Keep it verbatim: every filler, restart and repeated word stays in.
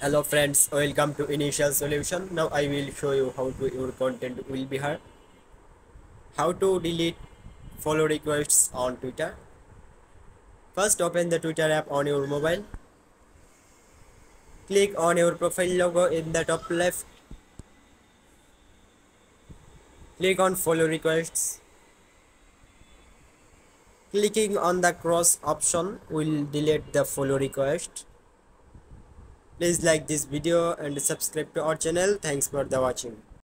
Hello friends, welcome to Initial Solution. Now I will show you how to your content will be here. How to delete follow requests on Twitter. First open the Twitter app on your mobile. Click on your profile logo in the top left. Click on follow requests. Clicking on the cross option will delete the follow request. Please like this video and subscribe to our channel. Thanks for the watching.